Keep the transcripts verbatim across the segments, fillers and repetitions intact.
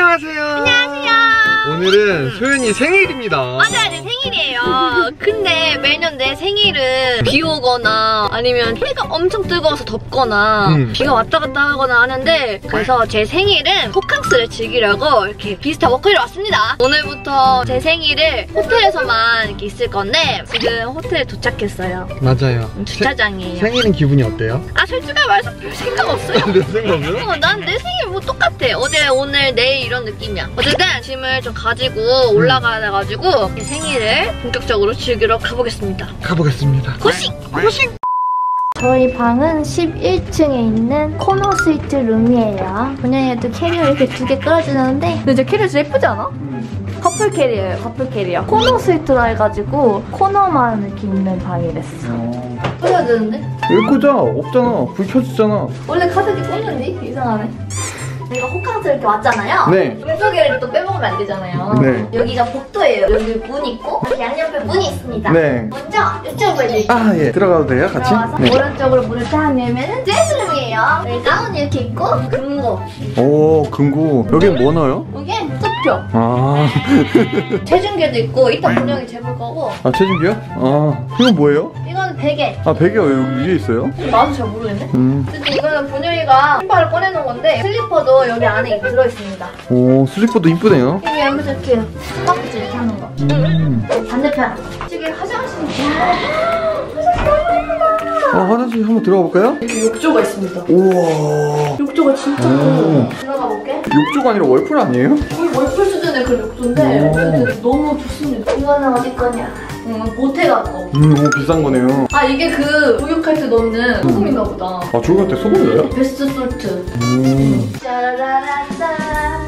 안녕하세요. 안녕하세요. 오늘은 소연이 생일입니다. 맞아요, 제 생일이에요. 근데 매년 내 생일은 비 오거나 아니면 해가 엄청 뜨거워서 덥거나 음. 비가 왔다 갔다 하거나 하는데, 그래서 제 생일은 호캉스를 즐기려고 이렇게 비스타 워커힐에 왔습니다. 오늘부터 제 생일을 호텔에서만 이렇게 있을 건데 지금 호텔에 도착했어요. 맞아요. 주차장이에요. 세, 생일은 기분이 어때요? 아, 솔직히 말해서 별 생각 없어요. 별 생각 없어요? 어, 난 내 생일 뭐 똑같아. 어제, 오늘, 내일 이런 느낌이야. 어쨌든 짐을 좀 가지고 올라가야 돼가지고 제 생일을 본격적으로 즐기러 가보겠습니다. 가보겠습니다. 고싱! 고싱! 저희 방은 십일 층에 있는 코너 스위트 룸이에요. 본연이도 캐리어 이렇게 두 개 끌어주는데, 근데 저 캐리어 진짜 예쁘지 않아? 커플 캐리어예요, 커플 캐리어. 코너 스위트라 해가지고 코너만 이렇게 있는 방이랬어. 꽂아야 되는데? 왜 꽂아? 없잖아. 불 켜지잖아. 원래 카드기 꽂는데? 이상하네. 저희가 호캉스 이렇게 왔잖아요. 네. 왼쪽에를 또 빼먹으면 안 되잖아요. 네. 여기가 복도예요. 여기 문 있고 여기 양옆에 문이 있습니다. 네. 먼저 이쪽으로 이제 아, 예. 들어가도 돼요, 같이? 들어와서 네. 오른쪽으로 문을 딱 열면은 재즈룸이에요. 여기 가운이 이렇게 있고 금고. 오, 금고. 여긴 뭐 넣어요? 여기 수표. 아. 체중계도 있고 이따 분명히 재볼 거고. 아, 체중계요? 아. 이건 뭐예요? 이거는 베개. 아, 베개가 여기 위에 있어요? 나도 잘 모르겠네. 음. 근데 이거는 본영이가 신발을 꺼내놓은 건데 슬리퍼도 여기 안에 들어있습니다. 오, 슬리퍼도 이쁘네요. 여기 여기서 이렇게 스박지 이렇게 하는 거. 음. 반대편. 이쪽에 화장실이 있어요. 아, 화장실 한번 들어가 볼까요? 여기 욕조가 있습니다. 우와. 욕조가 진짜 오. 커. 들어가 볼게. 욕조가 아니라 월풀 아니에요? 거의 월풀 수준의 그 욕조인데 근데 너무 좋습니다. 이거는 어디 거냐? 응, 보태 갖고. 음, 너무 비싼 거네요. 아, 이게 그 목욕할 때 넣는 소금인가 보다. 아, 조용할 때 소금 넣어요? 베스트 솔트. 음. 짜라라란짠.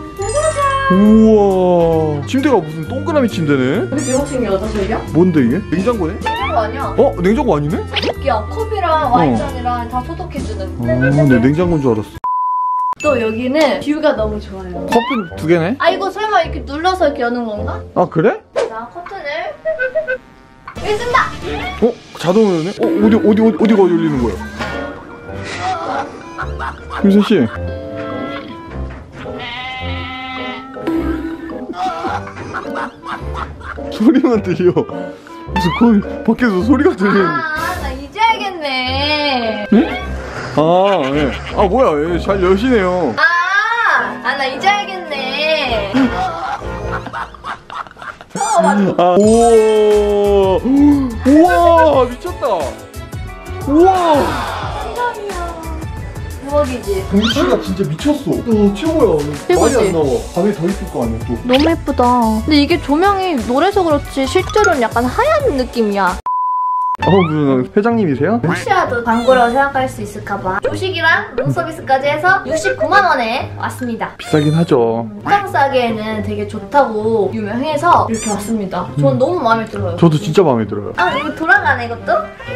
우와. 침대가 무슨 동그라미 침대네? 되게 너무 신기하다, 저기야? 뭔데 이게? 냉장고네? 냉장고 아니야. 어? 냉장고 아니네? 소독기야. 컵이랑 와인잔이랑 다 소독해주는. 어, 내 냉장고인 줄 알았어. 또 여기는 뷰가 너무 좋아요. 커튼 두 개네? 아, 이거 설마 이렇게 눌러서 이렇게 여는 건가? 아, 그래? 자, 커튼을 여기 쓴다! 어? 자동으로 여네? 어? 어디, 어디, 어디, 어디가 열리는 거야? 김선씨. 소리만 들려. 무슨 거의 밖에서 소리가 들리는. 아, 나 이제 알겠네. 응? 아, 예. 아, 뭐야. 예, 잘 여시네요. 아, 아, 나 이제 알겠네. 어, 맞아. 아, 우와. 우와, 미쳤다. 우와. 대박이지? 경치가 진짜 미쳤어. 와, 최고야. 말이 안 나와. 밤에 더 이쁠 거 아니야, 또. 너무 예쁘다. 근데 이게 조명이 노래서 그렇지 실제로는 약간 하얀 느낌이야. 어, 무슨 회장님이세요? 혹시라도 광고라고 생각할 수 있을까봐 조식이랑 룸서비스까지 해서 육십구만 원에 왔습니다. 비싸긴 하죠. 호캉스 하기에는 되게 좋다고 유명해서 이렇게 왔습니다. 전 음. 너무 마음에 들어요. 저도 진짜 마음에 들어요. 아, 이거 돌아가네, 이것도?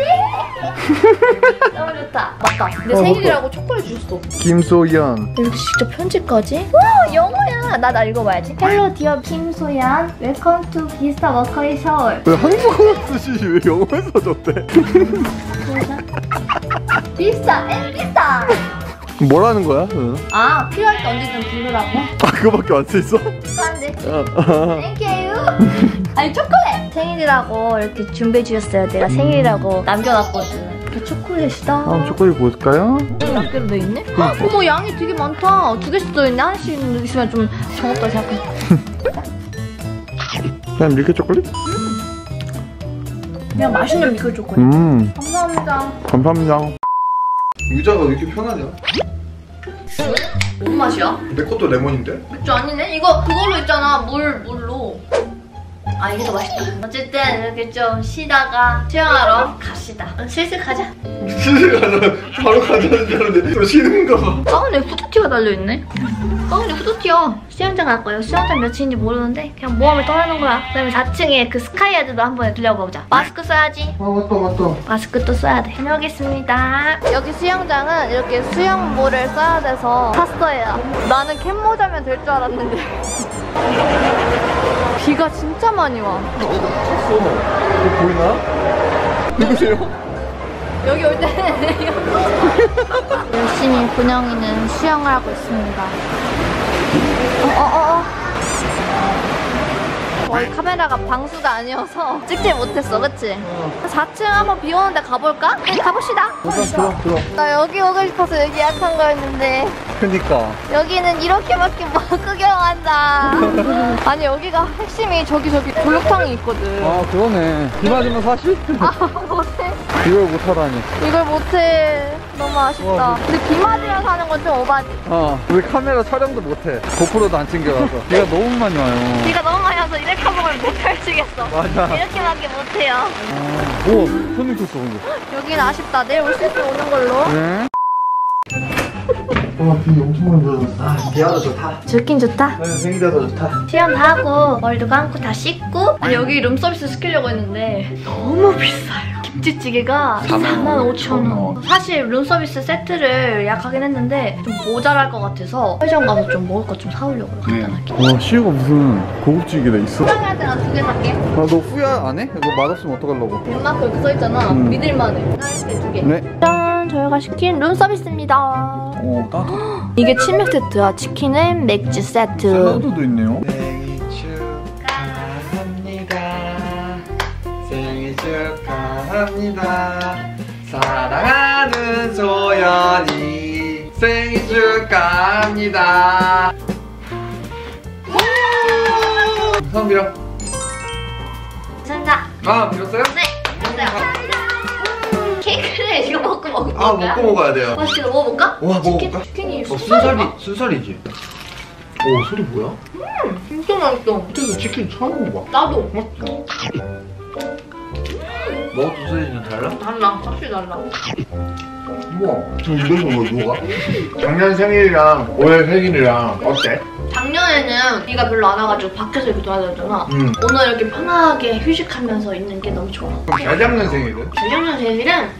너무 좋다. 맞다. 내 어, 생일이라고 촛불 줬어. 김소연. 이렇게 직접 편지까지? 와, 영어야. 나, 나 읽어봐야지. Hello, dear 김소연. Welcome to 비스타 워커힐 서울. 왜 한국어 쓰시지 왜 영어에서 줬대? 비스타 앤 비스타. 뭐라는 거야? 응. 아, 필요할 때 언제든 부르라고? 아, 그거밖에 안 써있어? 안돼. 아, Thank you. 아니, 초콜릿! 생일이라고 이렇게 준비해주셨어요. 내가 생일이라고 남겨놨거든. 이렇게 초콜릿이다. 아, 초콜릿 볼까요? 몇 개로 돼 있네? 헉, 어머, 양이 되게 많다. 두 개씩 들어있네. 하나씩 있으면 좀 적었다 생각해. 그냥 밀크 초콜릿? 그냥 맛있는 밀크 초콜릿. 음, 감사합니다. 감사합니다. 의자가 왜 이렇게 편하냐? 무슨 맛이야? 내 것도 레몬인데? 맥주 아니네? 이거 그걸로 있잖아. 물, 물로. 아, 이게 더 맛있다. 어쨌든 이렇게 좀 쉬다가 수영하러 갑시다. 슬슬 가자. 슬슬 가자. 바로 가자는 줄 알았는데 또 쉬는가 봐. 가운데 후드티가 달려있네? 가운데 후드티야. 수영장 갈 거예요. 수영장 몇층인지 모르는데 그냥 모험을 떠나는 거야. 그다음에 사 층에 그 스카이야드도 한번 들려가 보자. 마스크 써야지. 아, 맞다, 맞다. 마스크 또 써야 돼. 다녀오겠습니다. 여기 수영장은 이렇게 수영모를 써야 돼서 샀어요. 나는 캡모자면 될 줄 알았는데 비가 진짜 많이 와. 쳤어. 이거 보이나? 누구세요? 여기 올 때는 열심히 분영이는 수영을 하고 있습니다. 어, 거의 카메라가 방수가 아니어서 찍지 못했어, 그치? 사 층 한번 비 오는데 가볼까? 네, 가봅시다. 일단 들어 들어. 나 여기 오고 싶어서 여기 예약한 거였는데 그니까. 여기는 이렇게밖에 못 구경한다. 아니 여기가 핵심이 저기 저기 목욕탕이 있거든. 아 그러네. 비 맞으면 사실? 아 못해. 이걸 못하다니. 이걸 못해. 너무 아쉽다. 와, 근데 비 맞으면서 하는 건 좀 오바지. 어 우리 카메라 촬영도 못해. 고프로도 안 챙겨가서. 비가 너무 많이 와요. 비가 너무 많이 와서 이렇게 하면 못 펼치겠어. 맞아. 이렇게밖에 못해요. 아, 오 손님 쳤어 근데. 여기는 아쉽다. 내일 올 수 있으면 오는 걸로. 네. 와, 비 엄청 많이 맞았어. 아, 비와도 좋다. 좋긴 좋다. 네, 생기자도 좋다. 시험 다 하고 머리도 감고 다 씻고. 아니, 여기 룸서비스 시키려고 했는데 너무 비싸요. 김치찌개가 사만 오천 원. 사실 룸서비스 세트를 예약하긴 했는데 좀 모자랄 것 같아서 편의점 가서 좀 먹을 것 좀 사오려고 간단하게. 와, 시우가 무슨 고급지기가 있어? 포장할 때나 두 개 살게. 아, 너 후야 안 해? 이거 맛없으면 어떡하려고? 덴마크 이렇게 써있잖아. 음. 믿을만해. 사이즈 두 개. 네. 짠! 저희가 시킨 룸서비스입니다. 어, 따뜻해. 이게 치맥 세트야. 치킨은 맥주 세트. 샐러드도 있네요. 생일 축하합니다. 생일 축하합니다. 사랑하는 소연이 생일 축하합니다. 손 밀어. 감사합니다. 아, 밀었어요? 네. 감사합니다. 케이크를 이거 먹고 먹을 거야? 아, 먹고 먹어야 돼요. 맛있게 먹어볼까? 와, 치킨? 먹어볼까? 치킨이 어, 순살인가? 순살이, 순살이지? 오, 소리 뭐야? 진짜 맛있어. 그때도 치킨 처음 먹어봐. 나도. 먹었던 소리는 달라? 달라. 확실히 달라. 우와, 저 이래서 뭐 누가? 작년 생일이랑 올해 생일이랑 어때? 작년에는 비가 별로 안 와가지고 밖에서 이렇게 돌아다녔잖아. 음. 오늘 이렇게 편하게 휴식하면서 있는 게 너무 좋아. 그럼 잘 잡는 생일은? 작년 생일은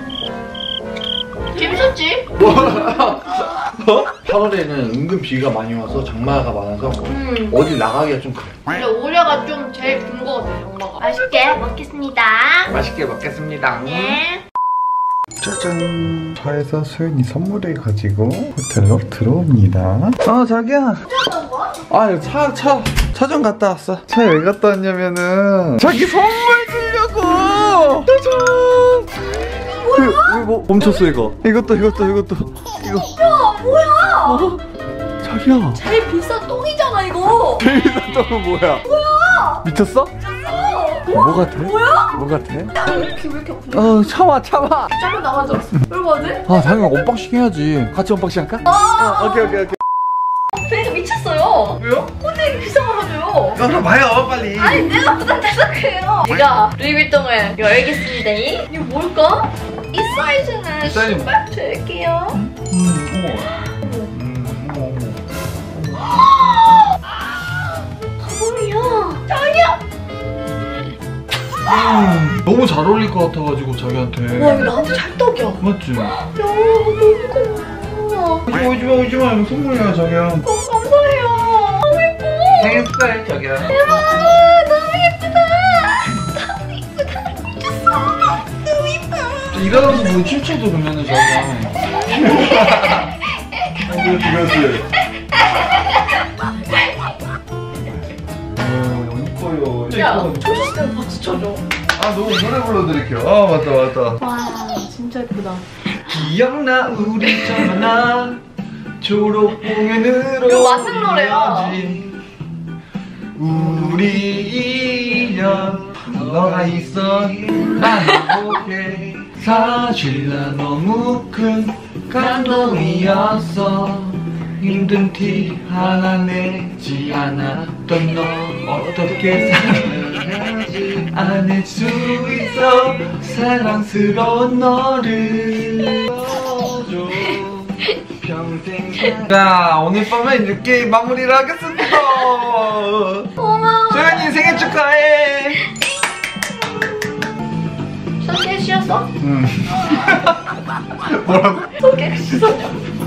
재밌었지? 어? 팔월에는 은근 비가 많이 와서 장마가 많아서 음. 어디 나가기가 좀 그래. 근데 올해가 좀 제일 긴 거 같아, 엄마가. 맛있게 먹겠습니다. 맛있게 먹겠습니다. 네. 짜잔. 차에서 소연이 선물을 가지고 호텔로 들어옵니다. 아, 자기야. 아, 차, 차, 차좀 갔다 왔어. 차에 왜 갔다 왔냐면은 자기 선물 주려고. 짜잔. 뭐야? 왜, 뭐 멈췄어 이거? 이것도 이것도 이것도 이거. 야, 뭐야? 어? 자기야. 제일 비싼 똥이잖아, 이거. 제일 비싼 떡은 뭐야? 뭐야? 미쳤어? 뭐 같아? 뭐야? 뭐 같아? 이렇게 왜 이렇게 아프냐? 어, 참아 참아. 짤로 나가지 않았어. 왜 뭐지? 아, 당연히 언박싱 해야지. 같이 언박싱 할까? 어, 오케이 오케이 오케이. 그러니까 미쳤어요. 왜요? 근데 이렇게 비싼 거 가져요. 열어봐요 빨리. 아니, 내가 부담돼서 그래요. 제가 루이비통을 열겠습니다. 이게 뭘까? 이 사이즈는 이 사이즈 신발 될게요. 음, 우와. 음, 어머, 뭐야? 자기야. 어머. 너무 잘 어울릴 것 같아가지고 자기한테. 와, 이거 나한테 찰떡이야. 맞지? 야, 너무 고마워. 오지마 오지마 오지마 이거 선물이야 자기야. 너무 감사해요. 너무 예뻐. 생일 축하해 자기야. 대박. 너무 예쁘다. 너무 예쁘다. 미쳤어. 너무 예뻐. 일어나서 뭐 춤춰도 그러면은 자기야. 어, 그렇지. 어, 이뻐요. 야, 초셨을 때 박수 쳐줘. 아, 너무 노래 불러드릴게요. 아, 맞다 맞다. 와, 진짜 예쁘다. 기억나 우리 전화 졸업 공연으로 이거 맞는 노래야. 우리 인연 너가 있어 난 행복해. 사실 나 너무 큰 감동이었어. 힘든 티 하나 내지 않았던 너 어떻게 사랑하지 않을 수 있어. 사랑스러운 너를 줘 평생. 자, 오늘 밤에 늦게 마무리를 하겠습니다. 고마워. 소연이 생일 축하해. 손 깨 쉬었어? 응. 뭐라고? 손 깨 쉬었어?